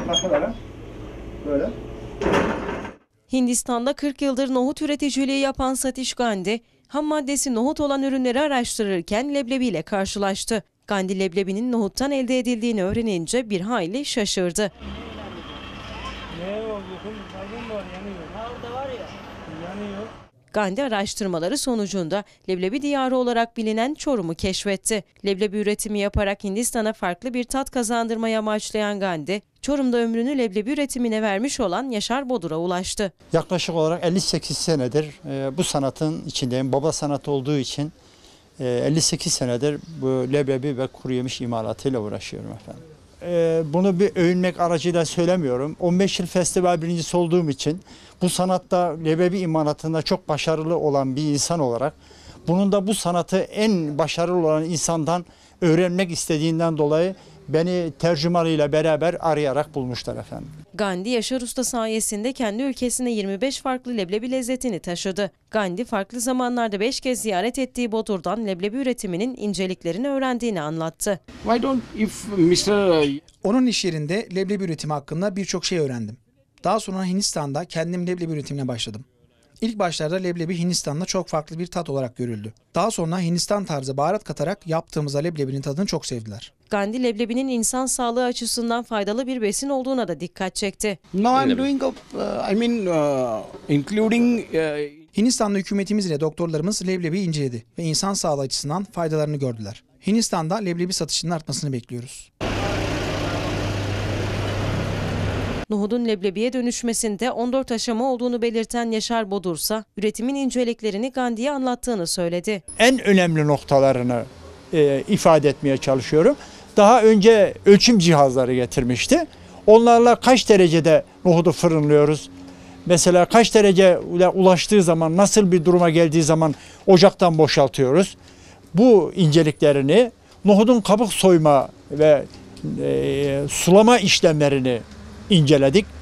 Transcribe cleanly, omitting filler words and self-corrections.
takılarak böyle. Hindistan'da 40 yıldır nohut üreticiliği yapan Satish Gandhi, ham maddesi nohut olan ürünleri araştırırken leblebiyle karşılaştı. Gandhi leblebinin nohuttan elde edildiğini öğrenince bir hayli şaşırdı. Gandhi araştırmaları sonucunda leblebi diyarı olarak bilinen Çorum'u keşfetti. Leblebi üretimi yaparak Hindistan'a farklı bir tat kazandırmayı amaçlayan Gandhi, Çorum'da ömrünü leblebi üretimine vermiş olan Yaşar Bodur'a ulaştı. Yaklaşık olarak 58 senedir bu sanatın içindeyim. Baba sanatı olduğu için 58 senedir bu leblebi ve kuru yemiş imalatıyla uğraşıyorum efendim. Bunu bir övünmek aracıyla söylemiyorum. 15 yıl festival birincisi olduğum için bu sanatta leblebi imalatında çok başarılı olan bir insan olarak bunun da bu sanatı en başarılı olan insandan öğrenmek istediğinden dolayı beni tercümanıyla beraber arayarak bulmuşlar efendim. Gandhi, Yaşar Usta sayesinde kendi ülkesine 25 farklı leblebi lezzetini taşıdı. Gandhi, farklı zamanlarda 5 kez ziyaret ettiği Bodur'dan leblebi üretiminin inceliklerini öğrendiğini anlattı. Onun iş yerinde leblebi üretimi hakkında birçok şey öğrendim. Daha sonra Hindistan'da kendim leblebi üretimine başladım. İlk başlarda leblebi Hindistan'da çok farklı bir tat olarak görüldü. Daha sonra Hindistan tarzı baharat katarak yaptığımızda leblebinin tadını çok sevdiler. Gandhi, leblebinin insan sağlığı açısından faydalı bir besin olduğuna da dikkat çekti. Hindistan'da hükümetimiz ile doktorlarımız leblebiyi inceledi ve insan sağlığı açısından faydalarını gördüler. Hindistan'da leblebi satışının artmasını bekliyoruz. Nohudun leblebiye dönüşmesinde 14 aşama olduğunu belirten Yaşar Bodursa, üretimin inceliklerini Gandhi'ye anlattığını söyledi. En önemli noktalarını ifade etmeye çalışıyorum. Daha önce ölçüm cihazları getirmişti. Onlarla kaç derecede nohudu fırınlıyoruz? Mesela kaç derece ulaştığı zaman, nasıl bir duruma geldiği zaman ocaktan boşaltıyoruz? Bu inceliklerini, nohudun kabuk soyma ve sulama işlemlerini inceledik.